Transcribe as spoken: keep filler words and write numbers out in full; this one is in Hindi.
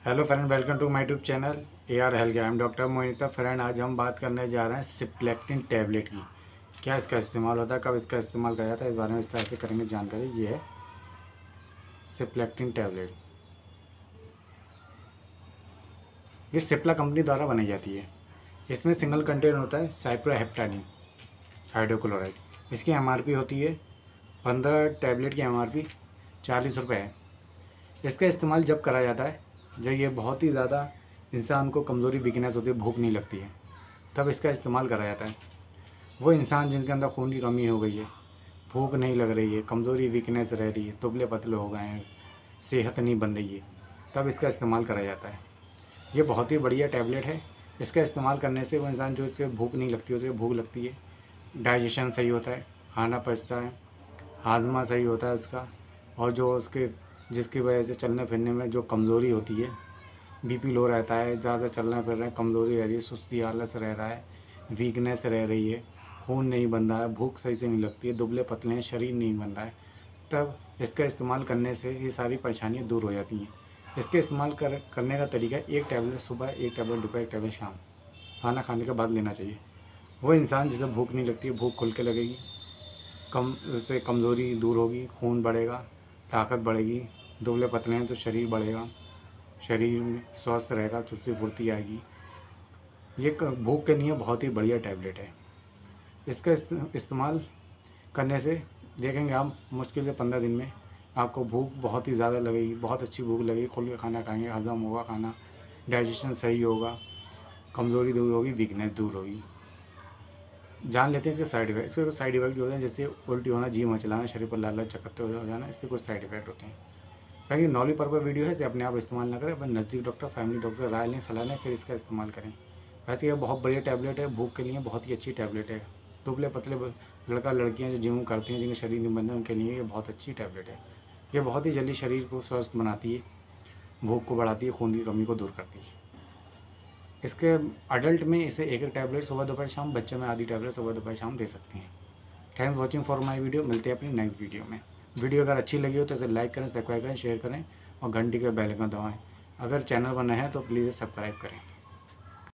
Hello friend, welcome to my YouTube channel A R health care. I am doctor Mohita. Friend, आज हम बात करने जा रहे हैं सिप्लेक्टिन टैबलेट की। क्या इसका इस्तेमाल होता है, कब इसका इस्तेमाल किया जाता है, इस बारे में विस्तार से करेंगे जानकारी। ये है सिप्लेक्टिन टैबलेट। ये सिप्ला कंपनी द्वारा बनाई जाती है। इसमें सिंगल कंटेंट होता है साइप्रोहेप्टाडीन हाइड्रोक्लोराइड। इसकी एम आर पी होती है पंद्रह, टैबलेट की एम आर पी चालीस रुपये है। इसका इस्तेमाल जब करा जाता है जब ये बहुत ही ज़्यादा इंसान को कमज़ोरी वीकनेस होती है, भूख नहीं लगती है, तब इसका इस्तेमाल करा जाता है। वो इंसान जिनके अंदर खून की कमी हो गई है, भूख नहीं लग रही है, कमज़ोरी वीकनेस रह रही है, दुबले पतले हो गए हैं, सेहत नहीं बन रही है, तब इसका इस्तेमाल करा जाता है। ये बहुत ही बढ़िया टैबलेट है। इसका इस्तेमाल करने से वो इंसान जो इससे भूख नहीं लगती होती है, भूख लगती है, डाइजेशन सही होता है, खाना पचता है, हाजमा सही होता है उसका, और जो उसके जिसकी वजह से चलने फिरने में जो कमज़ोरी होती है, बीपी लो रहता है, ज़्यादा चलना फिर रहा है, कमज़ोरी रह रही है, सुस्ती आलस रह रहा है, वीकनेस रह रही है, खून नहीं बन रहा है, भूख सही से नहीं लगती है, दुबले पतले हैं, शरीर नहीं बन रहा है, तब इसका इस्तेमाल करने से ये सारी परेशानियाँ दूर हो जाती हैं। इसके इस्तेमाल कर करने का तरीका, एक टैबलेट सुबह, एक टैबलेट दोपहर, एक टैबलेट शाम, खाना खाने के बाद लेना चाहिए। वो इंसान जिसे भूख नहीं लगती है, भूख खुल के लगेगी, कम उससे कमज़ोरी दूर होगी, खून बढ़ेगा, ताकत बढ़ेगी, दुबले पतले हैं तो शरीर बढ़ेगा, शरीर में स्वस्थ रहेगा, चुस्ती फुर्ती आएगी। ये भूख के लिए बहुत ही बढ़िया टैबलेट है। इसका इस्तेमाल करने से देखेंगे आप, मुश्किल से पंद्रह दिन में आपको भूख बहुत ही ज़्यादा लगेगी, बहुत अच्छी भूख लगेगी, खुल के खाना खाएंगे, हजम होगा खाना, डाइजेशन सही होगा, कमज़ोरी दूर होगी, वीकनेस दूर होगी। जान लेते हैं इसके साइड इफेक्ट। इसके कुछ साइड इफेक्ट होते हैं, जैसे उल्टी होना, जी मचलाना, शरीर पर लाल लाल चक्कर हो जाना, इसके कुछ साइड इफेक्ट होते हैं। फ्रेंड, ये नॉलेज पर्पस वीडियो है, इसे अपने आप इस्तेमाल ना करें, अपने नज़दीक डॉक्टर, फैमिली डॉक्टर राय लें, सलाह लें, फिर इसका इस्तेमाल करें। वैसे ये बहुत बढ़िया टैबलेट है, भूख के लिए बहुत ही अच्छी टैबलेट है। दुबले पतले लड़का लड़कियां जो जिम करती हैं, जिनके शरीर नहीं बनते, उनके लिए ये बहुत अच्छी टैबलेट है। ये बहुत ही जल्दी शरीर को स्वस्थ बनाती है, भूख को बढ़ाती है, खून की कमी को दूर करती है। इसके अडल्ट में इसे एक एक टैबलेट सुबह दोपहर शाम, बच्चे में आधी टैबलेट सुबह दोपहर शाम दे सकते हैं। Thanks watching for my video. मिलते हैं अपनी नेक्स्ट वीडियो में। वीडियो अगर अच्छी लगी हो तो इसे लाइक करें, सब्सक्राइब करें, शेयर करें और घंटी के बेल आइकन दबाएं। अगर चैनल पर नए हैं तो प्लीज़ सब्सक्राइब करें।